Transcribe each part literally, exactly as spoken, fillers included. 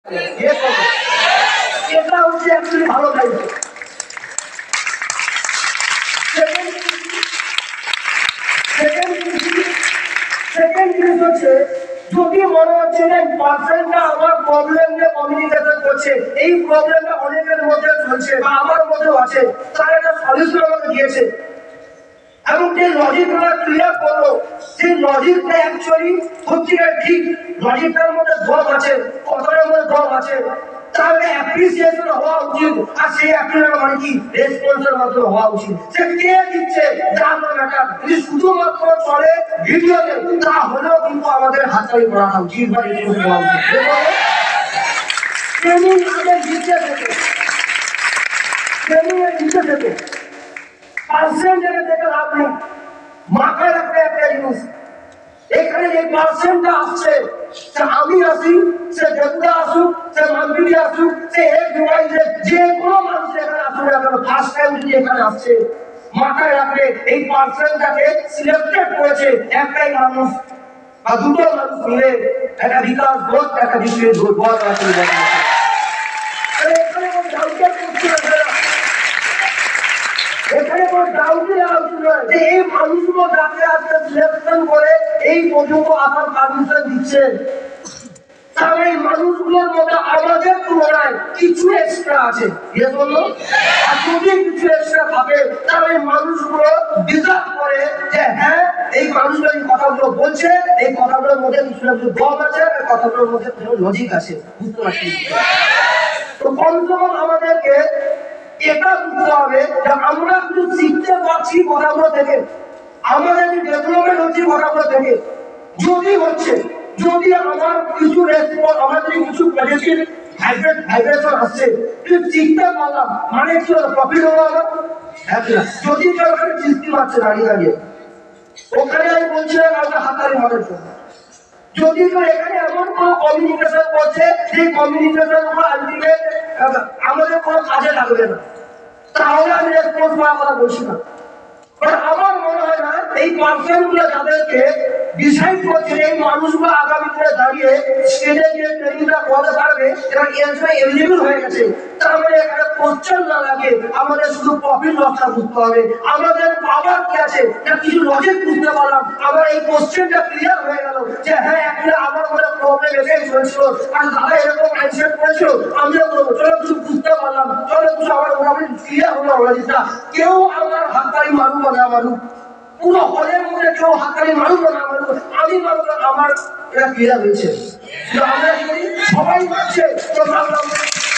এটা হচ্ছে অ্যাকচুয়ালি ভালো দায়িত্ব। সেকেন্ড জিনিস হচ্ছে, যদি মনে হচ্ছে যে পার্সনটা আমার প্রবলেম নিয়ে কমিউনিকেশন করছে, এই প্রবলেমটা অনেকের মধ্যে চলছে বা আমার মধ্যেও আছে, তার একটা সলিউশন আমাকে দিয়েছে এবং যে লজিকগুলো ক্লিয়ার করলো, সেই লজিকটা অ্যাকচুয়ালি সত্যিকার ঠিক, লজিকটার মধ্যে দম আছে, কথাটার মধ্যে দম আছে, তাহলে অ্যাপ্রিসিয়েশন হওয়া উচিত। আর সেই অ্যাপ্রিসিয়েশন মানে কি, রেসপন্সের মাধ্যমে হওয়া উচিত। সে কে দিচ্ছে তার ম্যাটার, যদি শুধুমাত্র চলে ভিডিওতে, তাহলেও কিন্তু আমাদের হাততালি পড়ানো উচিত বা রেসপন্স হওয়া উচিত। ট্রেনিং আমাদের দিতে থাকে, ট্রেনিং এর দিতে থাকে, পার্সেন্টেজে দেখে লাভ নেই। মাথায় রাখতে একটা জিনিস, এখানে যে পার্সেন্টটা আসছে, সে আমি আসি, সে দেবদা আসুক, সে মানবিনী আসুক, সে এক দুয়াই, যে কোনো মানুষ এখানে আসুক না কেন, ফার্স্ট টাইম যদি এখানে আসছে, মাথায় রাখলে এই পার্সেন্টটাকে সিলেক্টেড করেছে একটাই মানুষ বা দুটো মানুষ মিলে একটা বিকাশ বোধ, একটা বিশেষ বোধ আছে। এখানে কোনো ডাউটের কিছু না, এখানে কোনো ডাউটই আলোচনা নয় যে এই মানুষগুলো যাকে আজকে সিলেকশন করে এই পর্যন্ত আসার পারমিশন দিচ্ছে, তাহলে এই মানুষগুলোর মধ্যে আমাদের তুলনায় কিছু এক্সট্রা আছে। এ বললো, আর যদি কিছু এক্সট্রা থাকে, তাহলে এই মানুষগুলো ডিজার্ভ করে যে হ্যাঁ, এই মানুষগুলো এই কথাগুলো বলছে, এই কথাগুলোর মধ্যে কিছু না কিছু দম আছে, এই কথাগুলোর মধ্যে কিছু লজিক আছে। বুঝতে পারছি? তো কমসে কম আমাদেরকে এটা বুঝতে হবে যে আমরা কিছু শিখতে পারছি কথাগুলো থেকে, আমাদের ডেভেলপমেন্ট হচ্ছে কথাগুলো থেকে। যদি হচ্ছে, যদি আমার কিছু রেসপন্স, আমাদের কিছু পজিটিভ ভাইব্রেট ভাইব্রেশন আসছে, কিন্তু শিখতে পারলাম, মানে কি প্রফিট হলো আমার। যদি কেউ ওখানে চিস্তি মারছে দাঁড়িয়ে দাঁড়িয়ে, ওখানে আমি বলছিলাম আমাকে হাতারি মারার জন্য, যদি কেউ এখানে এমন কোনো কমিউনিকেশন করছে, সেই কমিউনিকেশন গুলো আলটিমেট আমাদের কোনো কাজে লাগবে না, তাহলে আমি রেসপন্স করার কথা বলছি না। আমার মনে হয় না এই পার্সন গুলো যাদেরকে ডিসাইড করছে, এই মানুষগুলো আগামী দিনে দাঁড়িয়ে স্টেজে গিয়ে ট্রেনিংটা করতে পারবে এবং এর জন্য এলিজিবল হয়ে গেছে, তার মানে এখানে কোশ্চেন না লাগে, আমাদের শুধু প্রফিট লসটা বুঝতে হবে, আমাদের পাওয়ার কি আছে, কিছু লজিক বুঝতে পারলাম, আমার এই কোশ্চেনটা ক্লিয়ার হয়ে গেল যে হ্যাঁ, একটা আমার মনে প্রবলেম এসে চলছিল, আর দাদা এরকম অ্যানসার করেছিল, আমিও করবো, চলো কিছু বুঝতে পারলাম, চলো কিছু আমার মোটামুটি ক্লিয়ার হলো লজিকটা। কেউ আমার হাততালি মারুক বা না মারুক, পুরো হলের মধ্যে কেউ হাততালি মারুক বা না মারুক, আমি মারুক, আমার এটা ক্লিয়ার হয়েছে। আমরা সবাই মারছে, তো ভাবলাম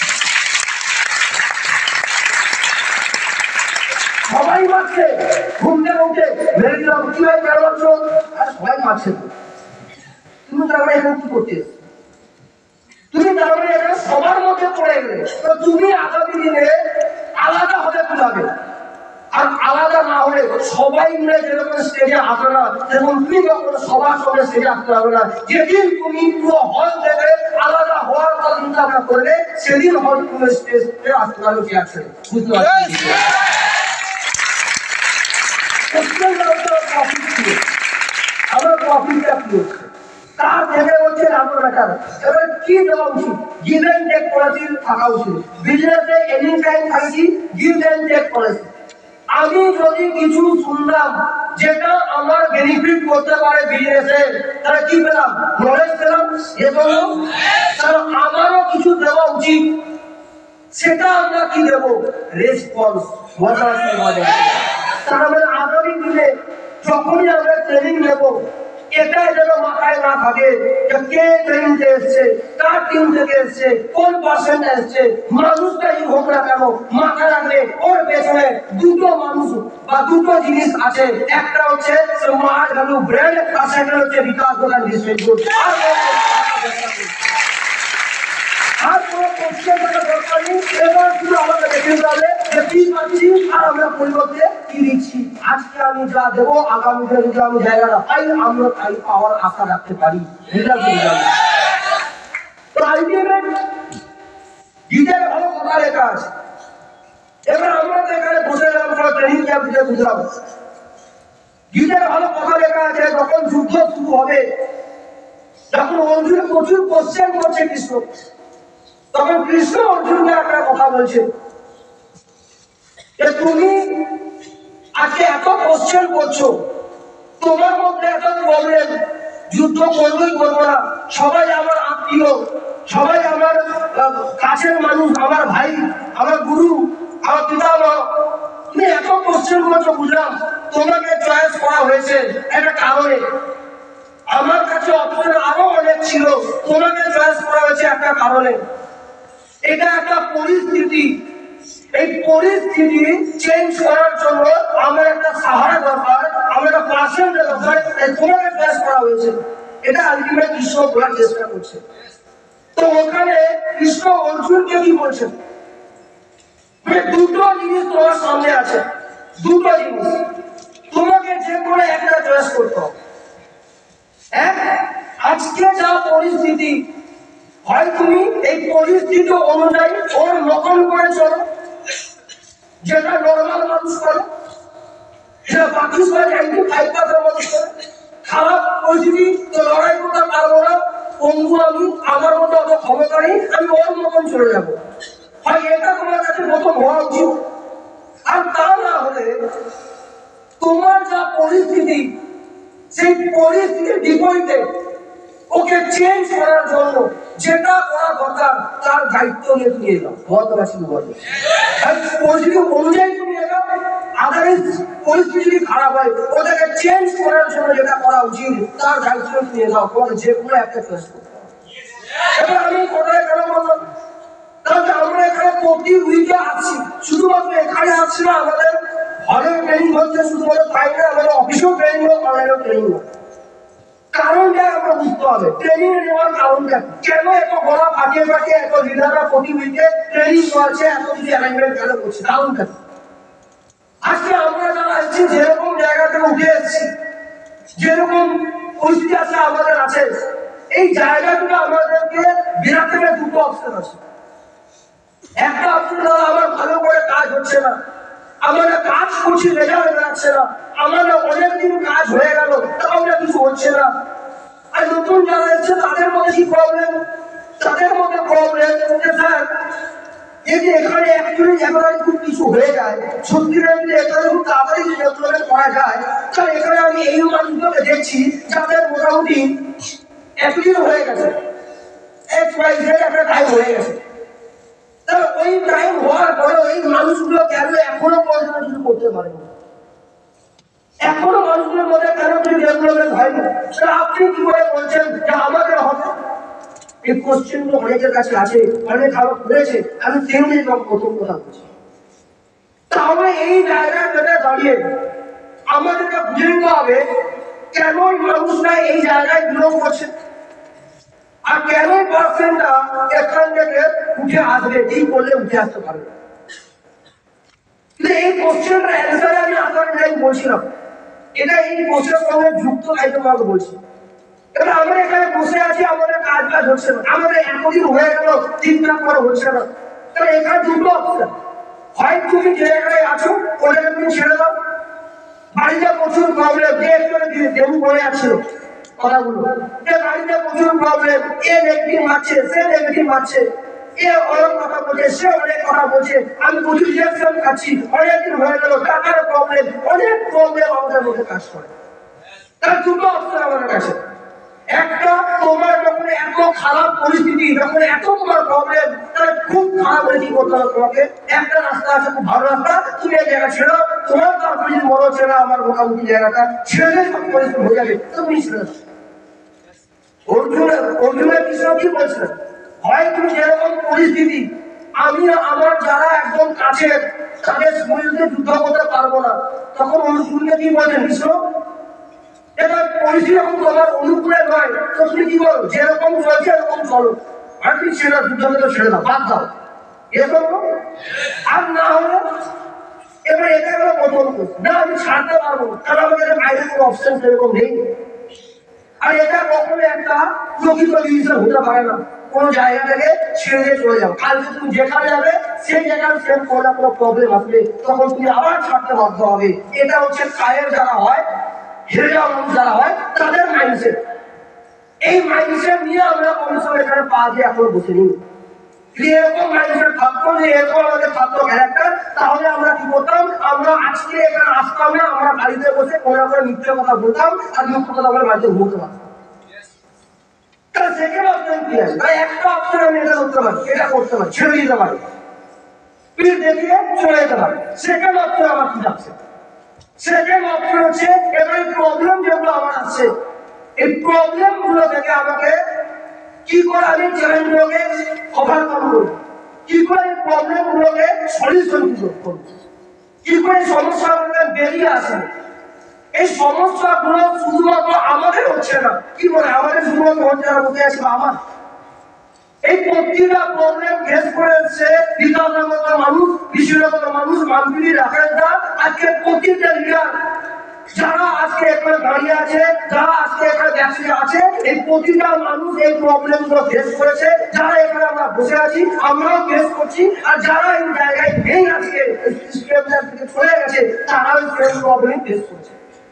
সবাই মারছে, ঘুম থেকে উঠে মেরে দিলাম, কি ভাই কেন মারছো, আর সবাই মারছে। তুমি তার মানে এখানে কি করতে, তুমি তার মানে এখানে সবার মধ্যে পড়ে গেলে, তো তুমি আগামী দিনে আলাদা হতে যাবে। আর আলাদা না হলে সবাই মিলে যেরকম স্টেজে আসবে না, যেমন তুমি যখন সবার সঙ্গে স্টেজে আসতে পারবে না। যেদিন তুমি পুরো হল থেকে আলাদা হওয়ার কথা চিন্তা ভাবনা করলে, সেদিন হল তুমি স্টেজে আসতে পারবে। কি আছে বুঝতে পারছি? আমার প্রফিটটা কি হচ্ছে, তার থেকে হচ্ছে আমার ব্যাটার। এবার কি দেওয়া উচিত, গিভ এন্ড টেক পলিসি থাকা উচিত। বিজনেসে এনি টাইম থাকি গিভ এন্ড টেক পলিসি। আমি যদি কিছু শুনলাম যেটা আমার বেনিফিট করতে পারে বিজনেসে, তাহলে কি পেলাম, নলেজ পেলাম, এবং তাহলে আমারও কিছু দেওয়া উচিত। সেটা আমরা কি দেব, রেসপন্স। তার মানে আগামী দিনে যখনই আমরা ট্রেনিং নেব, এটা যেন মাথায় না থাকে যে কে ট্রেনিংতে এসছে, কার টিম থেকে এসছে, কোন পার্সেন্ট এসছে, মানুষটাই হোক না কেন, মাথায় রাখলে ওর পেছনে দুটো মানুষ বা দুটো জিনিস আছে। একটা হচ্ছে স্মার্ট ভ্যালু ব্র্যান্ড, আর সেকেন্ড হচ্ছে বিকাশ দোকান ডিস্ট্রিবিউট। আর কোনো কোশ্চেন থাকা দরকার নেই, এবার শুধু আমাকে দেখে নিতে হবে যে কি পাচ্ছি আর আমরা পরিবর্তে কি দিচ্ছি। আজকে আমি যা দেবো, আগামী দিনে যদি আমি জায়গাটা পাই, আমিও তাই পাওয়ার আশা রাখতে পারি। তো আলটিমেট গীতার ভালো কথা লেখা আছে। এবার আমরা তো এখানে বসে গেলাম, ট্রেনিং ক্যাম্প দিতে বুঝলাম। গীতার ভালো কথা লেখা আছে, যখন যুদ্ধ শুরু হবে, যখন অর্জুন প্রচুর কোশ্চেন করছে কৃষ্ণ, তখন কৃষ্ণ অর্জুনকে একটা কথা বলছে যে তুমি আজকে এত কোশ্চেন করছো, তোমার মধ্যে এত প্রবলেম, যুদ্ধ করবোই করবো না, সবাই আমার আত্মীয়, সবাই আমার কাছের মানুষ, আমার ভাই, আমার গুরু, আমার পিতামহ, তুমি এত কোশ্চেন করছো, বুঝলাম তোমাকে চয়েস করা হয়েছে একটা কারণে। আমার কাছে অপশন আরো অনেক ছিল, তোমাকে চয়েস করা হয়েছে একটা কারণে। এটা একটা পরিস্থিতি, এই পরিস্থিতি চেঞ্জ করার জন্য আমার একটা সাহারা দরকার, আমার একটা পার্সন দরকার, তোমাকে চয়েস করা হয়েছে। এটা আলটিমেট কৃষ্ণ বলার চেষ্টা করছে। তো ওখানে কৃষ্ণ অর্জুনকে কি বলছেন, দুটো জিনিস তোমার সামনে আছে, দুটো জিনিস তোমাকে যে কোনো একটা চয়েস করতে হবে। এক, আজকে যা পরিস্থিতি, হয় তুমি এই পরিস্থিতি অনুযায়ী ওর নকল করে চলো, যেটা নর্মাল মানুষ করে, যেটা পাকিস্তান নাইনটি ফাইভ পার্সেন্ট মানুষ করে। খারাপ পরিস্থিতি তো লড়াই করতে পারবো না, বন্ধু আমি, আমার মতো অত ক্ষমতা নেই, আমি ওর মতন চলে যাবো। হয় এটা তোমার কাছে প্রথম হওয়া উচিত। আর তা না হলে তোমার যা পরিস্থিতি, সেই পরিস্থিতির বিপরীতে ওকে চেঞ্জ করার জন্য যেটা করা দরকার তার দায়িত্ব নিয়ে তুমি এলাম। ভদ্রবাসী বলে পরিস্থিতি অনুযায়ী তুমি এলাম, আদারওয়াইজ পরিস্থিতি যদি খারাপ হয় ওটাকে চেঞ্জ করার জন্য যেটা করা উচিত তার দায়িত্ব তুমি এলাম। তোমাকে যে কোনো একটা চয়েস করতে হবে। এবার আমি কোথায় কেন বললাম, তাহলে আমরা এখানে প্রতি উইকে আছি, শুধুমাত্র এখানে আছি না, আমাদের ঘরে ট্রেনিং হচ্ছে, শুধুমাত্র তাই না, আমাদের অফিসেও ট্রেনিং হোক, অনলাইনেও ট্রেনিং হোক। কারণটা আমরা বুঝতে হবে, ট্রেনিং নেওয়ার কারণটা কেন এত গলা ফাটিয়ে ফাটিয়ে এত লিডাররা প্রতি উইকে ট্রেনিং করছে, এত কিছু অ্যারেঞ্জমেন্ট কেন করছে, কারণটা আজকে আমরা যারা আসছি, যেরকম জায়গা থেকে উঠে এসেছি, যেরকম পরিস্থিতি আছে আমাদের আছে, এই জায়গাগুলো আমাদেরকে বিরাট করে দুটো অপশন আছে। একটা অপশন হলো আমার ভালো করে কাজ হচ্ছে না, আমরা কাজ করছি রেজাল্ট বেরাচ্ছে না, আমাদের অনেকদিন কাজ হয়ে গেল তাও না কিছু হচ্ছে না। আর নতুন যারা এসছে তাদের মধ্যে কি প্রবলেম, তাদের মধ্যে প্রবলেম যে স্যার যদি এখানে অ্যাকচুয়ালি একেবারে খুব কিছু হয়ে যায়, সত্যিকার যদি এখানে খুব তাড়াতাড়ি ডেভেলপমেন্ট করা যায়, তাহলে এখানে আমি এই মানুষগুলোকে দেখছি যাদের মোটামুটি একদিন হয়ে গেছে, এক্স ওয়াই জেড একটা টাইম হয়ে গেছে, তাহলে ওই টাইম হওয়ার পরে ওই মানুষগুলো কেন এখনো পর্যন্ত কিছু করতে পারে না, এখনো মানুষগুলোর মধ্যে কেন কিছু ডেভেলপমেন্ট হয়নি, সেটা আপনি কি করে বলছেন যে আমাদের হবে? এই কোশ্চেন গুলো অনেকের কাছে আছে, অনেক আরো করেছে, আমি তেমনি প্রথম কথা বলছি। তাহলে এই জায়গায় যেটা দাঁড়িয়ে আমাদেরকে বুঝে নিতে হবে কেন মানুষরা এই জায়গায় বিলং করছে, আর কেন পার্সেন্টটা এখান থেকে উঠে আসবে, এই করলে উঠে আসতে পারবে। কিন্তু এই কোশ্চেনটা অ্যান্সারে আমি আসার নাই বলছিলাম, এটা এই কোশ্চেনের সঙ্গে যুক্ত তাই তোমাকে বলছি। এবার আমরা এখানে বসে আছি, আমাদের কাজ কাজ হচ্ছে না, আমাদের এতদিন হয়ে গেল ঠিকঠাক করে হচ্ছে না, তাহলে এখানে দুটো অপশন, হয় তুমি যে জায়গায় আছো ওটাকে তুমি ছেড়ে দাও, বাড়িতে প্রচুর প্রবলেম, যে একটু দেবু বলে যাচ্ছিল কথাগুলো, যে বাড়িতে প্রচুর প্রবলেম, এ নেগেটিভ মারছে, সে নেগেটিভ মারছে, এ অনেক কথা বলছে, সে অনেক কথা বলছে, আমি প্রচুর রিয়াকশন খাচ্ছি, অনেকদিন হয়ে গেল, টাকার প্রবলেম, অনেক প্রবলেম আমাদের মধ্যে কাজ করে। তার দুটো অপশন আমাদের কাছে, একটা তোমার যখন এত খারাপ পরিস্থিতি, যখন এত তোমার প্রবলেম, তাহলে খুব খারাপ হলে কি করতে হবে তোমাকে, একটা রাস্তা আছে খুব ভালো রাস্তা, তুমি এই জায়গা ছেড়ো, তোমার তারপরে যদি মনে হচ্ছে না আমার মোটামুটি জায়গাটা ছেড়ে সব পরিস্থিতি হয়ে যাবে, তুমি ছেড়ে দাও। অর্জুনের অর্জুনের কৃষ্ণ কি বলছিলেন, হয় তুমি যেরকম পরিস্থিতি, আমি আমার যারা একদম কাছের তাদের বিরুদ্ধে যুদ্ধ করতে পারবো না, তখন অর্জুনকে কি বলছেন কৃষ্ণ, এবার পরিস্থিতি যখন তোমার অনুকূলে নয়, তো তুমি কি করো, যেরকম চলছে এরকম চলো, আর তুমি ছেড়ে যুদ্ধকে তো ছেড়ে দাও, বাদ দাও, এরকম আর না হলে এবার এটা হলো প্রথম না, আমি ছাড়তে পারবো না, কারণ আমাদের বাইরে কোনো অপশন সেরকম নেই। আর এটা কখনো একটা প্রকৃত ডিসিশন হতে পারে না, কোনো জায়গা থেকে ছেড়ে দিয়ে চলে যাও, কালকে তুমি যেখানে যাবে সেই জায়গায় সেম কোনো না কোনো প্রবলেম আসবে, তখন তুমি আবার ছাড়তে বাধ্য হবে। এটা হচ্ছে কায়ের যারা হয়, হেরে যাওয়া মানুষ যারা হয়, তাদের মাইন্ডসেট। এই মাইন্ডসেট নিয়ে আমরা কমিশন এখানে পা দিয়ে এখনো বসে নিই, এরকম মাইন্ডসেট থাকতো যে এরকম আমাদের থাকতো ক্যারেক্টার, তাহলে আমরা কি করতাম, আমরা আজকে এখানে আসতাম না, আমরা বাড়িতে বসে কোনো করে মিথ্যে কথা বলতাম আর মিথ্যে কথা বলে বাড়িতে ঘুমতে পারতাম। তাহলে সেকেন্ড অপশন কি আছে? ভাই একটা অপশন আমি এটা করতে পারি, এটা করতে পারি, ছেড়ে দিতে পারি, পিঠ দেখিয়ে চলে যেতে পারি। সেকেন্ড অপশন আমার কি যাচ্ছে? সেকেন্ড অপশন হচ্ছে এবার প্রবলেম যেগুলো আমার আছে, এই প্রবলেম গুলো থেকে আমাকে কি করে আমি চ্যালেঞ্জ গুলোকে ওভারকাম করবো, কি করে এই প্রবলেম গুলোকে সলিউশন করবো, কি করে সমস্যাগুলো বেরিয়ে আসে। এই সমস্যাগুলো শুধুমাত্র আমাদের হচ্ছে না, কি বলে আমাদের শুধুমাত্র হচ্ছে না বলতে আছে আমার, এই প্রতিটা প্রবলেম ফেস করেছে বিকাশের মতো মানুষ, বিশ্বর মতো মানুষ, মানবিক রাখাটা আজকে প্রতিটা লিডার যারা আজকে এখানে দাঁড়িয়ে আছে, যারা আজকে এখানে ব্যবসায়ী আছে, এই প্রতিটা মানুষ এই প্রবলেম গুলো ফেস করেছে। যারা এখানে আমরা বসে আছি আমরাও ফেস করছি, আর যারা এই জায়গায় নেই আজকে থেকে চলে গেছে তারাও এই প্রবলেম ফেস করছে।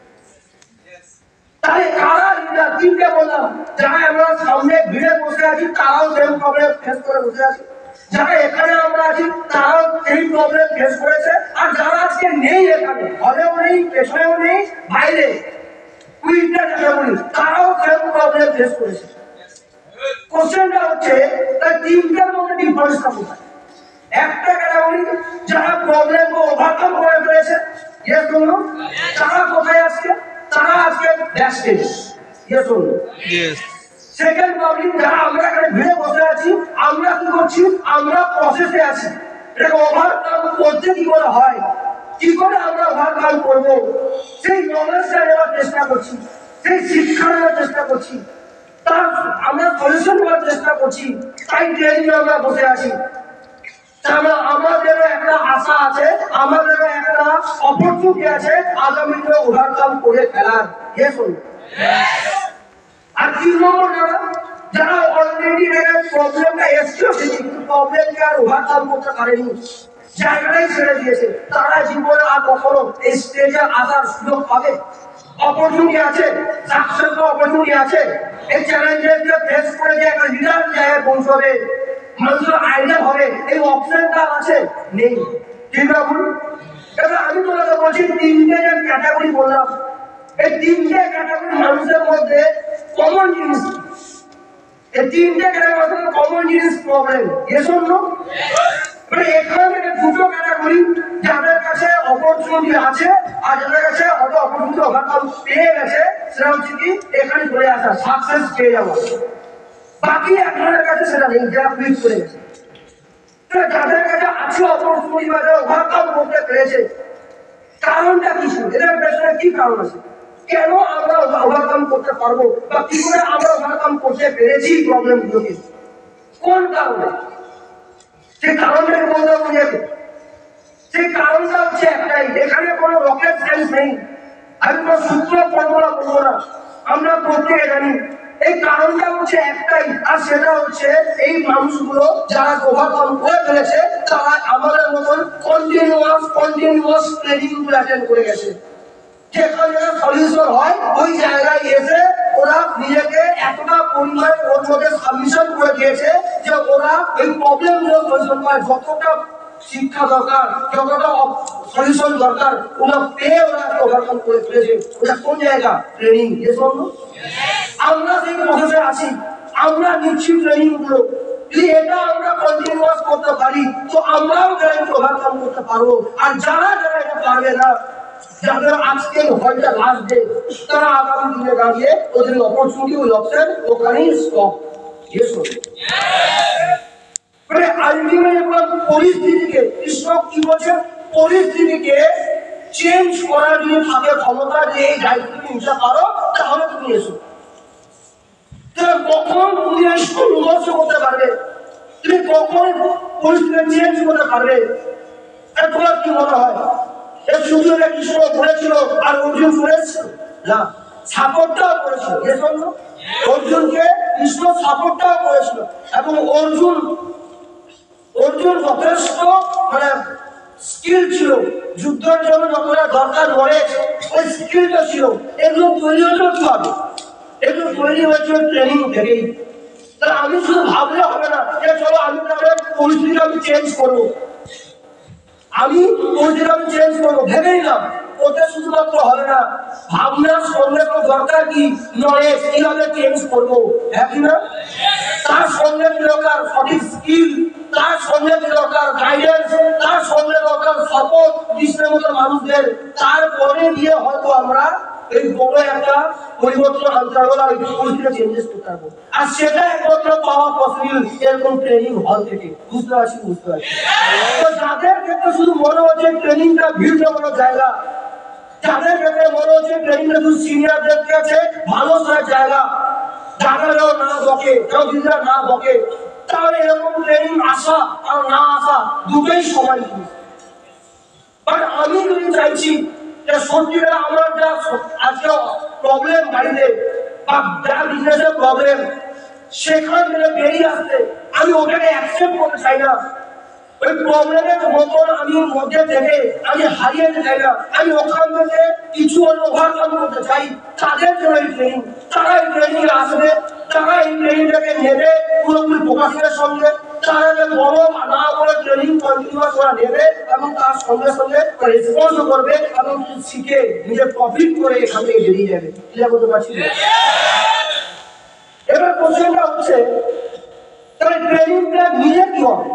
তাই কারা লিডার তিনটে বললাম, যারা আমরা সামনে ভিড়ে বসে আছি তারাও সেম প্রবলেম ফেস করে বসে আছি, যারা এখানে আমরা আছি তারাও এই প্রবলেম ফেস করেছে, আর যারা আজকে নেই এখানে, ঘরেও নেই, পেছনেও নেই, বাইরে উইন্টার যারা বলি তারাও সেম প্রবলেম ফেস করেছে। কোশ্চেনটা হচ্ছে তাই তিনটার মধ্যে ডিফারেন্সটা কোথায়? একটা ক্যাটাগরি যারা প্রবলেমকে ওভারকাম করে ফেলেছে, ইয়েস বলুন, তারা কোথায় আজকে? তারা আজকে ব্যাকস্টেজ, ইয়েস বলুন। সেকেন্ড প্রবলেম যারা আমরা এখানে ভিড়ে বসে আছি, আমরা কি করছি, আমরা প্রসেসে আছি, এটাকে ওভারকাম করতে কি করে হয়, কি করে আমরা ওভারকাম করবো, সেই নলেজটা নেওয়ার চেষ্টা করছি, সেই শিক্ষা নেওয়ার চেষ্টা করছি, তার আমরা সলিউশন করার চেষ্টা করছি। তাই ট্রেনিং আমরা বসে আছি। আমাদেরও একটা আশা আছে, আমাদেরও একটা অপরচুনিটি আছে আগামীতে ওভারকাম করে ফেলার। আর তিন নম্বর যারা যারা অলরেডি প্রবলেমটা এসেছিল কিন্তু প্রবলেমকে আর ওভারকাম করতে পারেনি, জায়গাটাই ছেড়ে দিয়েছে, তারা জীবনে আর কখনো এই স্টেজে আসার সুযোগ পাবে? অপরচুনিটি আছে, সাকসেস অপরচুনিটি আছে। এই চ্যালেঞ্জেসকে ফেস করে যে একটা লিডার জায়গায় পৌঁছবে, মানুষের আইডিয়া হবে, এই অপশনটা আছে নেই, ঠিক না বলুন? এবার আমি তোমাকে বলছি তিনটে যে ক্যাটাগরি বললাম, এই তিনটে ক্যাটাগরি মানুষের মধ্যে কমন জিনিস, এই তিনটে ক্যাটাগরি কমন জিনিস প্রবলেম, এস অর নো? মানে এখান থেকে দুটো ক্যাটাগরি, যাদের কাছে অপরচুনিটি আছে আর যাদের কাছে অত অপরচুনিটি ওভারকাম পেয়ে গেছে, সেটা হচ্ছে কি এখানে চলে আসা, সাকসেস পেয়ে যাওয়া। বাকি একজনের কাছে সেটা নেই, যারা কুইট করে গেছে। যাদের কাছে আছে অপরচুনিটি বা যারা ওভারকাম করতে পেরেছে, কারণটা কি ছিল, এদের পেছনে কি কারণ আছে, কেন আমরা ওভারকাম করতে পারবো বা কি করে আমরা ওভারকাম করতে পেরেছি প্রবলেমগুলোকে, কোন কারণে, সেই কারণটাকে বলতে বুঝে, সেই কারণটা হচ্ছে একটাই, এখানে কোনো রকেট সায়েন্স নেই, আমি কোনো সূত্র ফর্মুলা বলবো না, আমরা প্রত্যেকে জানি। এই কারণটা হচ্ছে একটাই, আর সেটা হচ্ছে এই মানুষগুলো যারা ওভারকাম করে ফেলেছে তারা আমাদের মতন কন্টিনিউয়াস কন্টিনিউয়াস ট্রেনিং গুলো অ্যাটেন্ড করে গেছে। যেখানে সলিউশন হয় ওই জায়গায় এসে ওরা নিজেকে এতটা পরিমাণে ওর মধ্যে সাবমিশন করে দিয়েছে যে ওরা এই প্রবলেম গুলো সলিউশন করে, যতটা শিক্ষা দরকার, যতটা সলিউশন দরকার ওরা পেয়ে ওরা ওভারকাম করে ফেলেছে। ওটা কোন জায়গা? ট্রেনিং। আমরা সেই প্রসেসে আছি, আমরা নিচ্ছি ট্রেনিং গুলো, যদি এটা আমরা কন্টিনিউয়াস করতে পারি তো আমরাও গ্যারান্টি ওভারকাম করতে পারবো। আর যারা যারা এটা পারবে না, যাদের আজকে হয়তো লাস্ট ডে, তারা আগামী দিনে দাঁড়িয়ে ওদের অপরচুনিটি ওই অপশন ওখানেই স্টপ। মানে আলটিমেট পরিস্থিতিকে কৃষক কি বলছে, পরিস্থিতিকে চেঞ্জ করার যদি থাকে ক্ষমতা, যে এই দায়িত্ব তুমি নিতে পারো তাহলে তুমি এসো। কখন তুমি সংঘর্ষ করতে পারবে, তুমি কখন পরিস্থিতি চেঞ্জ করতে পারবে, তোমার কি মনে হয়? এর শুধু কৃষ্ণ পড়েছিল আর অর্জুন পড়েছিল না, সাপোর্টটাও করেছিল। অর্জুনকে কৃষ্ণ সাপোর্টটাও করেছিল এবং অর্জুন অর্জুন যথেষ্ট মানে স্কিল ছিল, যুদ্ধের জন্য যতটা দরকার নলেজ ওই স্কিলটা ছিল। এগুলো তৈরি হয়েছিল কিভাবে? এগুলো তৈরি হয়েছিল ট্রেনিং থেকেই। আমি শুধু ভাবলে হবে না যে চলো আমি তাহলে চেঞ্জ করবো, আমি কোচের আমি চেঞ্জ করবো ভেবে নিলাম। ওটা শুধুমাত্র হবে না, ভাবনার সঙ্গে তো দরকার কি নলেজ, কিভাবে চেঞ্জ করবো, হ্যাঁ কি না? তার সঙ্গে দরকার সঠিক স্কিল, তার সঙ্গে দরকার গাইডেন্স, তার সঙ্গে দরকার সাপোর্ট বিশ্বের মতো মানুষদের। তারপরে গিয়ে হয়তো আমরা এই বড় একটা পরিবর্তন আনতে পারবো, আর পরিস্থিতি চেঞ্জেস করতে পারবো। আর সেটা একমাত্র পাওয়া পসিবল এরকম ট্রেনিং হল থেকে। বুঝতে পারছি বুঝতে পারছি তো যাদের ক্ষেত্রে শুধু মনে হচ্ছে ট্রেনিংটা ভিড় জমানোর জায়গা, যাদের ক্ষেত্রে মনে হচ্ছে ট্রেনিংটা শুধু সিনিয়রদের কাছে ভালো করার জায়গা, যাদেরও না বকে কেউ যদি না বকে, তাহলে এরকম ট্রেনিং আসা আর না আসা দুটোই সমান। বাট আমি যদি চাইছি যে সত্যিকার আমার যা আজকে প্রবলেম বাড়িতে বা যা বিজনেসের প্রবলেম, সেখান থেকে বেরিয়ে আসতে আমি ওটাকে অ্যাকসেপ্ট করতে চাই না। ওই প্রবলেমের মতন আমি মধ্যে থেকে আমি হারিয়ে যেতে চাই না, আমি ওখান থেকে কিছু ওভারকাম করতে চাই। তাদের জন্য এই ট্রেনিং, তারা এই ট্রেনিং আসবে, তারা এই ট্রেনিংটাকে নেবে পুরোপুরি প্রকাশের সঙ্গে, তারা বড় না বড় ট্রেনিং কন্টিনিউয়াস করা নেবে এবং তার সঙ্গে সঙ্গে রেসপন্স করবে এবং শিখে নিজের প্রফিট করে এখান থেকে বেরিয়ে যাবে। ক্লিয়ার করতে পারছি? এবার কোশ্চেনটা হচ্ছে তাহলে ট্রেনিংটা নিজে কি হবে?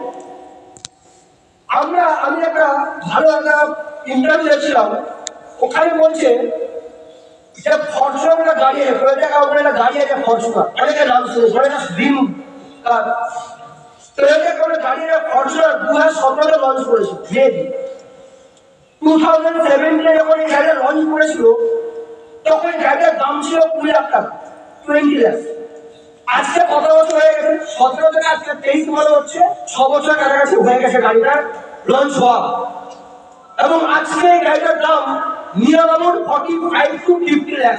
আমরা আমি একটা ভালো একটা ইন্টারভিউ দেখছিলাম, ওখানে বলছে যে ফরচুনার গাড়ি টয়োটা কোম্পানির গাড়ি আছে, ফরচুনার অনেকে নাম শুনেছে, অনেকটা ড্রিম কার। টয়োটা কোম্পানির গাড়ি আছে ফরচুনার, দু হাজার সতেরোতে লঞ্চ করেছে। মেবি টু থাউজেন্ড সেভেন্টিনে যখন এই গাড়িটা লঞ্চ করেছিল তখন গাড়িটার দাম ছিল কুড়ি লাখ টাকা, টোয়েন্টি লাখ। আজকে কত বছর হয়ে গেছে? সতেরো থেকে আজকে তেইশ মনে হচ্ছে, ছ বছর কাছাকাছি হয়ে গেছে গাড়িটা লঞ্চ হওয়া। এবং আজকে এই গাড়িটার দাম near about forty five to fifty lakh.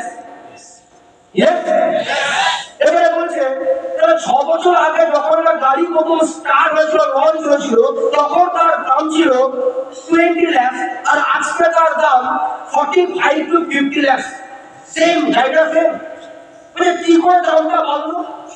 এবারে বলছে তাহলে ছ বছর আগে যখন একটা গাড়ি প্রথম স্টার্ট হয়েছিল, লঞ্চ হয়েছিল, তখন তার দাম ছিল টোয়েন্টি লাখ, আর আজকে তার দাম forty five to fifty lakh. Same গাড়িটা সেম, মানে কি করে দামটা বাড়লো?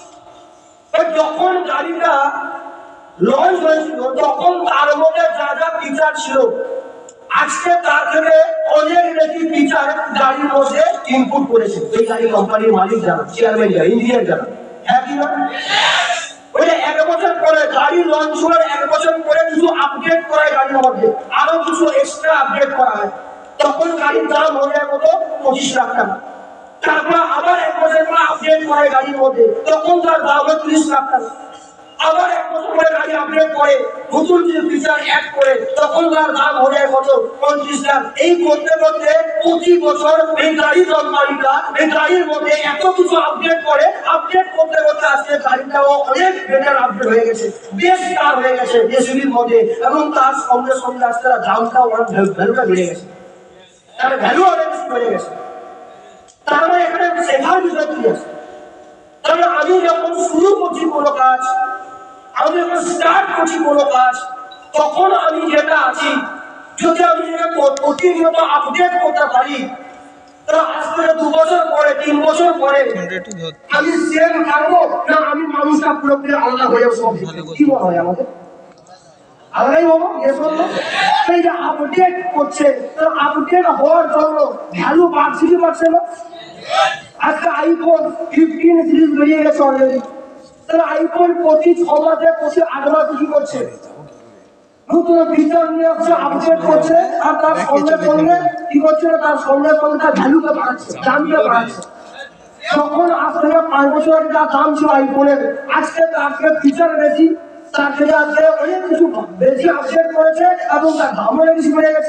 যখন গাড়িটা লঞ্চ হয়েছিল তখন তার মধ্যে যা যা ফিচার ছিল, আজকে তার থেকে অনেক বেশি ফিচার গাড়ির মধ্যে ইনপুট করেছে এই গাড়ি কোম্পানির মালিক যারা, চেয়ারম্যান যারা, ইঞ্জিনিয়ার যারা, হ্যাঁ কি না? ওই এক বছর পরে গাড়ি লঞ্চ হওয়ার এক বছর পরে কিছু আপডেট করা হয় গাড়ির মধ্যে, আরো কিছু এক্সট্রা আপডেট করা হয়, তখন গাড়ির দাম হয়ে যায় কত? পঁচিশ লাখ টাকা। তারপর আবার এক বছর পরে আপডেট করে গাড়ির মধ্যে, তখন তার দাম হয় ত্রিশ লাখ টাকা। আবার এক বছর পরে গাড়ি আপডেট করে নতুন কিছু ফিচার অ্যাড করে, তখন তার দাম হয়ে যায় কত? পঁয়ত্রিশ লাখ। এই করতে করতে প্রতি বছর এই গাড়ি কোম্পানিটা এই গাড়ির মধ্যে এত কিছু আপডেট করে, আপডেট করতে করতে আজকে গাড়িটাও অনেক বেটার আপডেট হয়ে গেছে, বেস্ট কার হয়ে গেছে এসইউভির মধ্যে, এবং তার সঙ্গে সঙ্গে আজকে দামটাও অনেক ভ্যালুটা বেড়ে গেছে, তার ভ্যালু অনেক বেশি বেড়ে গেছে। তার মানে এখানে শেখার বিষয় কি আছে? তাহলে আমি যখন শুরু করছি কোনো কাজ, আমি যখন স্টার্ট করছি কোনো কাজ, তখন আমি যেটা আছি যদি আমি যেটা প্রতিনিয়ত আপডেট করতে পারি, তাহলে আজ থেকে দু বছর পরে, তিন বছর পরে আমি সেম থাকবো না আমি মানুষটা পুরোপুরি আলাদা হয়ে যাবো? কি মনে হয় আমাদের? আলাদাই হবো। এই যে আপডেট করছে, আপডেট হওয়ার জন্য ভ্যালু বাড়ছে কি বাড়ছে না? আজকে আইফোন ফিফটিন সিরিজ বেরিয়ে গেছে অলরেডি, তাহলে আইফোন প্রতি ছ মাসে প্রতি আট মাসে কি করছে? নতুন ফিচার নিয়ে আসছে, আপডেট করছে, আর তার সঙ্গে সঙ্গে কি করছে? তার সঙ্গে সঙ্গে তার ভ্যালুকে বাড়াচ্ছে, দামকে বাড়াচ্ছে। তখন আজ থেকে পাঁচ বছর আগে যা দাম ছিল আইফোনের, আজকে তার থেকে ফিচার বেশি, তার থেকে আজকে অনেক কিছু বেশি আপডেট করেছে এবং তার দামও বেশি বেড়ে গেছে।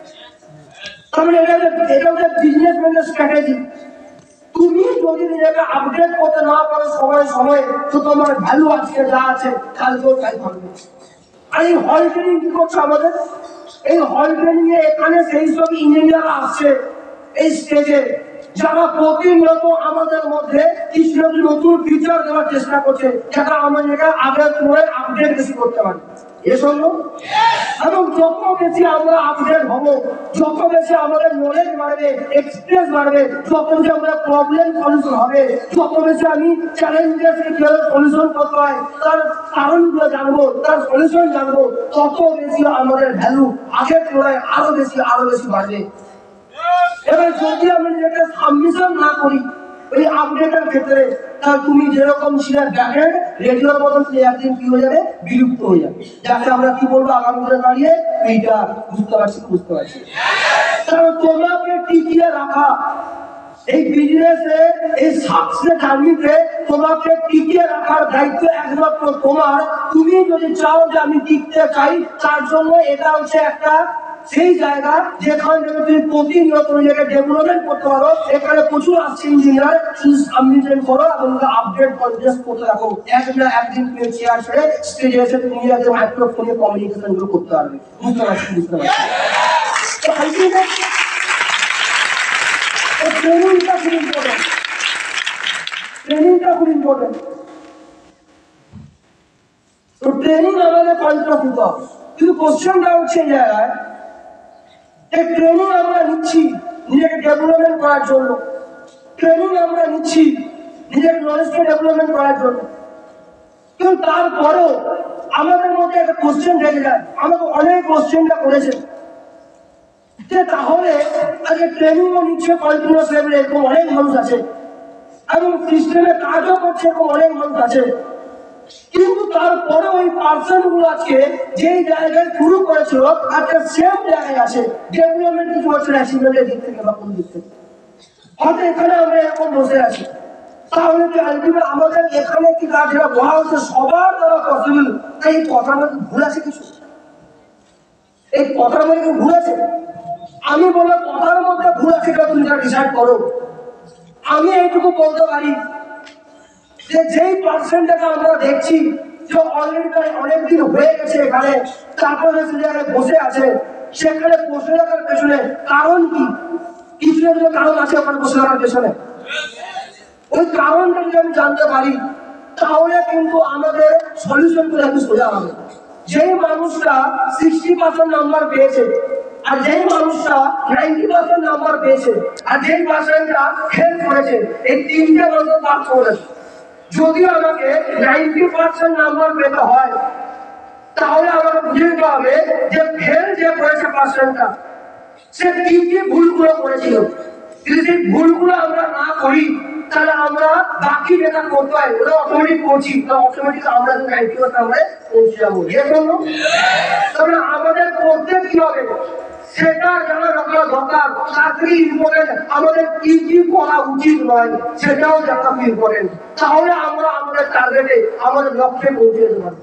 তাহলে এটা এটা হচ্ছে বিজনেসম্যানের স্ট্র্যাটেজি। তুমি যদি নিজেকে আপডেট করতে না পারো সময় সময়ে, তো তোমার ভ্যালু আজকে যা আছে কালকেও তাই থাকবে। আর এই হল ট্রেনিং কি করছে আমাদের? এই হল ট্রেনিং এ এখানে সেই সব ইঞ্জিনিয়ার আসছে এই স্টেজে, যারা প্রতিনিয়ত আমাদের মধ্যে কিছু নতুন ফিচার দেওয়ার চেষ্টা করছে, যারা আমাদেরকে আগের তুলনায় আপডেট বেশি করতে পারে। এসব এবং যত বেশি আমরা আপডেট হব, যত বেশি আমাদের নলেজ বাড়বে, এক্সপিরিয়েন্স বাড়বে, যত বেশি আমরা প্রবলেম সলিউশন হবে, যত বেশি আমি চ্যালেঞ্জেস কিভাবে সলিউশন করতে হয় তার কারণগুলো জানবো, তার সলিউশন জানবো, তত বেশি আমাদের ভ্যালু আগের তুলনায় আরো বেশি আরো বেশি বাড়বে। এবার যদি আমি নিজেকে সাবমিশন না করি ওই আপডেটের ক্ষেত্রে, তাহলে তুমি যেরকম ছিলে ব্যাকের রেডিওর মতন একদিন কি হয়ে যাবে, বিলুপ্ত হয়ে যাবে। যাকে আমরা কি বলবো আগামী দিনে দাঁড়িয়ে, এইটা বুঝতে পারছি বুঝতে পারছি কারণ তোমাকে টিকিয়ে রাখা এই বিজনেসে, এই সাকসেস জার্নিতে তোমাকে টিকিয়ে রাখার দায়িত্ব একমাত্র তোমার। তুমি যদি চাও যে আমি টিকতে চাই, তার জন্য এটা হচ্ছে একটা সেই জায়গা যেখান থেকে তুমি প্রতিনিয়ত নিজেকে ডেভেলপমেন্ট করতে পারো। এখানে প্রচুর আসছে ইঞ্জিনিয়ার, শুধু সাবমিশন করো এবং আপডেট কনফিডেন্স করতে রাখো। একদিন একদিন তুমি চেয়ার ছেড়ে স্টেজে এসে তুমি নিজেদের মাইক্রোফোনে কমিউনিকেশন গুলো করতে পারবে। বুঝতে পারছি বুঝতে পারছি ট্রেনিংটা খুব ইম্পর্টেন্ট, ট্রেনিংটা খুব ইম্পর্টেন্ট। তো ট্রেনিং আমাদের কন্ট্রোল দিতে হবে। কিন্তু কোশ্চেনটা হচ্ছে জায়গায় যে ট্রেনিং আমরা নিচ্ছি নিজেকে ডেভেলপমেন্ট করার জন্য, ট্রেনিং আমরা নিচ্ছি নিজের নলেজকে ডেভেলপমেন্ট করার জন্য, কিন্তু তারপরেও আমাদের মধ্যে একটা কোশ্চেন থেকে যায়। আমাকে অনেক কোশ্চেনটা করেছে যে তাহলে আজকে ট্রেনিংও নিচ্ছে কন্টিনিউয়াস লেভেলে, এরকম অনেক মানুষ আছে এবং সিস্টেমে কাজও করছে এরকম অনেক মানুষ আছে, কিন্তু তারপরে ওই পার্সন গুলো আজকে যেই জায়গায় শুরু করেছিল আজকে সেম জায়গায় আছে, ডেভেলপমেন্ট কিছু হচ্ছে না অ্যাচিভমেন্টের দিক থেকে বা কোন দিক থেকে। হয়তো এখানে আমরা এরকম বসে আছি, তাহলে কি আলটিমেট আমাদের এখানে কি কাজ যেটা বলা হচ্ছে সবার দ্বারা পসিবল, এই কথার মধ্যে ভুল আছে কিছু? এই কথার মধ্যে ভুল আছে? আমি বললাম কথার মধ্যে ভুল আছে এটা তুমি ডিসাইড করো। আমি এইটুকু বলতে পারি যে যেই পার্সেন্টটাকে আমরা দেখছি যে অলরেডি অনেকদিন হয়ে গেছে এখানে, তারপরে সে জায়গায় বসে আছে, সেখানে বসে থাকার পেছনে কারণ কি? কিছু একটা কারণ আছে ওখানে বসে থাকার পেছনে। ওই কারণটা যদি আমি জানতে পারি তাহলে কিন্তু আমাদের সলিউশন গুলো একটু সোজা হবে। যেই মানুষটা সিক্সটি পার্সেন্ট নাম্বার পেয়েছে আর যেই মানুষটা নাইনটি পার্সেন্ট নাম্বার পেয়েছে আর যেই পার্সেন্টটা ফেল করেছে, এই তিনটে মানুষ পাস করেছে। যদি আমাকে নাইনটি পার্সেন্ট নাম্বার পেতে হয় তাহলে আমাকে বুঝে নিতে হবে যে ফেল যে করেছে পার্সেন্টটা সে কি কি ভুলগুলো করেছিল। যদি সেই ভুলগুলো আমরা না করি তাহলে আমরা বাকি যেটা করতে হয় ওটা অটোমেটিক করছি, অটোমেটিক আমরা নাইনটি পার্সেন্ট আমরা পৌঁছে যাবো। এজন্য তবে আমাদের করতে কি হবে সেটা জানা রাখা দরকার। তার থেকে ইম্পর্টেন্ট আমাদের কি কি করা উচিত নয় সেটাও জানা ইম্পর্টেন্ট। তাহলে আমরা আমাদের টার্গেটে আমাদের লক্ষ্যে পৌঁছে যেতে পারবো।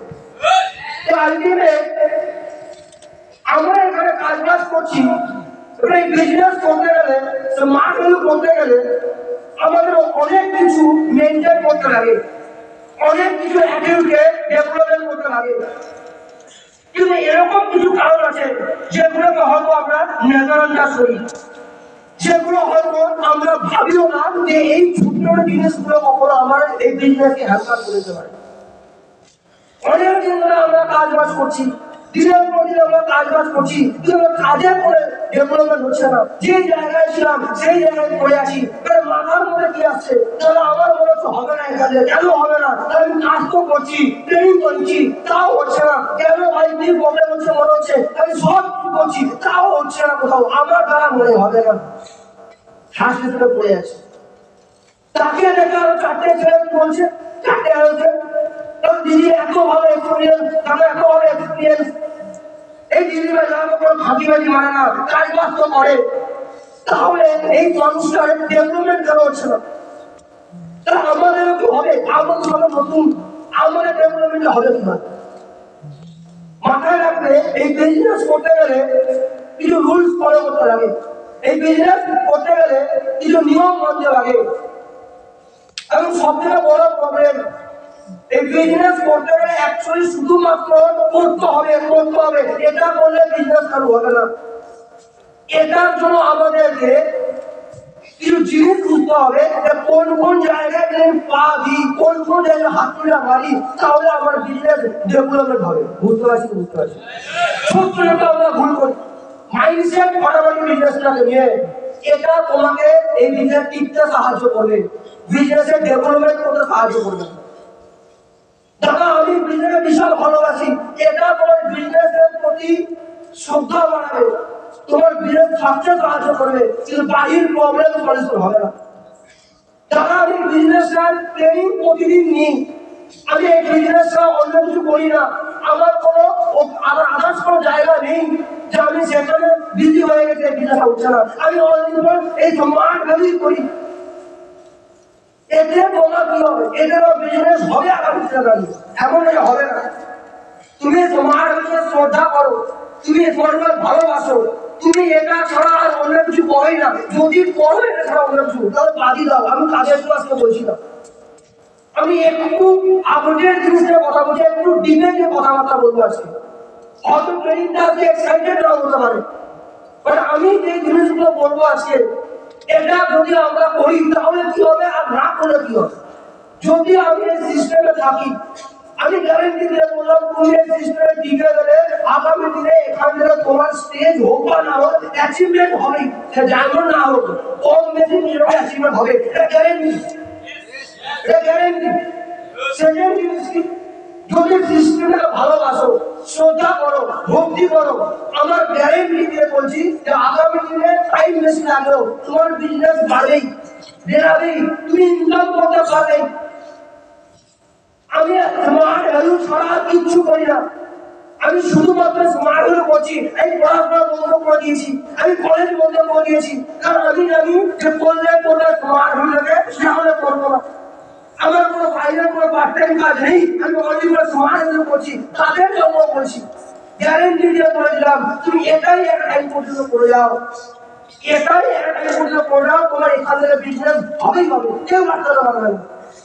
আলটিমেট আমরা এখানে কাজ বাজ করছি, এই বিজনেস করতে গেলে, মার্কেট করতে গেলে আমাদের অনেক কিছু মেনটেন করতে লাগে, অনেক কিছু অ্যাটিটিউডকে ডেভেলপমেন্ট করতে লাগে। কিন্তু এরকম কিছু কারণ আছে যেগুলোকে হয়তো আমরা নজরআন্দাজ করি, যেগুলো হয়তো আমরা ভাবিও না যে এই ছোট জিনিসগুলো কখনো আমার এই বিজনেসকে হ্যাম্পার করে দিতে পারে। অনেক দিন ধরে আমরা কাজ বাজ করছি, দিনের পর দিন আমরা কাজ বাজ করছি, কিন্তু কাজে করে ডেভেলপমেন্ট হচ্ছে না। যে জায়গায় ছিলাম সেই জায়গায় পড়ে আছি। মাথার মধ্যে কি আসছে তাহলে আমার মনে হচ্ছে হবে না, এখানে কেন হবে না? আমি কাজ তো করছি, ট্রেনিং করছি, তাও হচ্ছে না কেন? ভাই কি প্রবলেম হচ্ছে মনে হচ্ছে? আমি সব কিছু করছি তাও হচ্ছে না, কোথাও আমার দ্বারা মনে হবে না। শ্বাস নিতে পড়ে আছে। তাকে দেখে আরো চারটে ছেলে বলছে, চারটে হয়েছে দিদি এত ভালো এক্সপিরিয়েন্স, তারা এত ভালো এক্সপিরিয়েন্স, এই দিদি ভাই যারা কোনো ফাঁকিবাজি মানে না, কাজ বাজ তো করে, তাহলে এই মানুষটার ডেভেলপমেন্ট কেন হচ্ছে না? তাহলে আমাদেরও কি হবে? আমাদের সবাই নতুন, আমাদের ডেভেলপমেন্ট হবে কিনা মাথায় রাখবে। এই বিজনেস করতে গেলে কিছু রুলস ফলো করতে লাগে, এই বিজনেস করতে গেলে কিছু নিয়ম মানতে লাগে। এবং সবথেকে বড় প্রবলেম এই বিজনেস করতে গেলে অ্যাকচুয়ালি শুধুমাত্র করতে হবে করতে হবে এটা করলে বিজনেস চালু হবে না। এটার জন্য আমাদেরকে কিছু জিনিস বুঝতে হবে যে কোন কোন জায়গায় আমি পা দিই, কোন কোন জায়গায় হাত তুলে মারি, তাহলে আমার বিজনেস ডেভেলপমেন্ট হবে। বুঝতে পারছি বুঝতে পারছি ছোট্ট একটা আমরা ভুল করি মাইন্ডসেট ফাটাফাটি বিজনেসটাকে নিয়ে। এটা তোমাকে এই বিজনেস টিকতে সাহায্য করবে, বিজনেসের ডেভেলপমেন্ট করতে সাহায্য করবে। দাদা আমি বিজনেসকে বিশাল ভালোবাসি, এটা তোমার বিজনেসের প্রতি শ্রদ্ধা বাড়াবে, তোমার বিজনেস থাকতে সাহায্য করবে, কিন্তু বাড়ির প্রবলেম সলিউশন হবে না। দাদা আমি বিজনেসের ট্রেনিং প্রতিদিন নিই, আমি এই বিজনেসটা অন্য কিছু করি না, আমার কোনো আমার আদার্স কোনো জায়গা নেই যে আমি সেখানে বিজি হয়ে গেছে, বিজনেসটা উঠছে না। আমি অলরেডি এই স্মার্ট ভ্যালুই করি। এতে তোমার কি হবে? এতে বিজনেস হবে আগামী দিনে, এমন হবে না। তুমি তোমার শ্রদ্ধা করো, তুমি তোমার ভালোবাসো, তুমি এটা ছাড়া আর অন্য কিছু করোই না। যদি করো এটা ছাড়া অন্য কিছু, তাহলে বাদই দাও। আমি কাজের ক্লাসকে বলছি না, আমি একটু আপডেট জিনিসের কথা বলছি, একটু ডিপেন্ডের কথাবার্তা বলবো আজকে। হয়তো ট্রেনিংটা আজকে এক্সাইটেড না হতে পারে, বাট আমি যে জিনিসগুলো বলবো আজকে, এটা যদি আমরা করি তাহলে কি হবে, আর না করলে কি হবে। যদি আমি এই সিস্টেমে থাকি, আমি গ্যারেন্টি দিয়ে বললাম, তুমি এই সিস্টেমে টিকে গেলে আগামী দিনে এখান থেকে তোমার স্টেজ হোক বা না হোক, অ্যাচিভমেন্ট হবেই। সে যেমন না হোক, কম বেশি নিশ্চয়ই অ্যাচিভমেন্ট হবে, এটা গ্যারেন্টি, এটা গ্যারেন্টি। সেকেন্ড জিনিস কি, যদি সিস্টেমটাকে ভালোবাসো, শ্রদ্ধা করো, ভক্তি করো, আমার গ্যারেন্টি দিয়ে বলছি যে আগামী দিনে টাইম বেশি লাগলেও তোমার বিজনেস বাড়বেই, বেড়াবেই, তুমি ইনকাম করতে পারবে। আমি স্মার্ট ভ্যালু ছাড়া কিচ্ছু করি না, আমি শুধুমাত্র স্মার্ট ভ্যালু করছি। এই পড়াশোনা বন্ধ করে দিয়েছি, আমি কলেজ বন্ধ করে দিয়েছি, কারণ আমি জানি যে করলে করলে স্মার্ট ভ্যালুকে তাহলে করবো না। আমার কোনো বাইরের কোনো পার্ট টাইম কাজ নেই, আমি অলরেডি স্মার্ট ভ্যালু করছি, তাদের জন্য বলছি। গ্যারেন্টি দিয়ে বলে দিলাম, তুমি এটাই এক টাইম পর্যন্ত করে যাও, এটাই এক টাইম পর্যন্ত করে যাও, তোমার এখান থেকে বিজনেস হবেই হবে, কেউ আটকাতে পারবে না।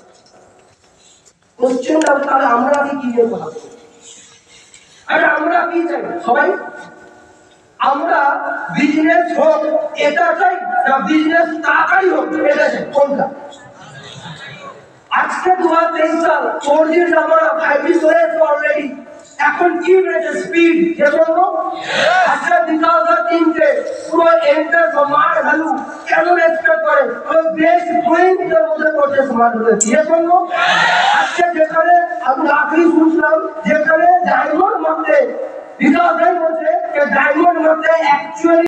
কোশ্চেন তাহলে আমরা কি কি নিয়ে কথা বলবো? আরে আমরা কি চাই সবাই? আমরা বিজনেস হোক এটা চাই না বিজনেস তাড়াতাড়ি হোক এটা চাই? কোনটা? আজকে দু হাজার তেইশ সাল, ফোর জি জামানা, ফাইভ জি চলে এসেছে অলরেডি। এখন কি বেড়েছে স্পিড, যে বলবো আজকে বিকাশ তিনটে পুরো এন্টার স্মার্ট ভ্যালু কেন রেসপেক্ট করে, ওই বেস্ট পয়েন্টের মধ্যে করছে স্মার্ট ভ্যালু, যে বলবো আজকে যেখানে আমি আখরি শুনছিলাম, যেখানে ডায়মন্ড মারতে বিকাশ ভাই বলছে যে ডায়মন্ড মারতে অ্যাকচুয়ালি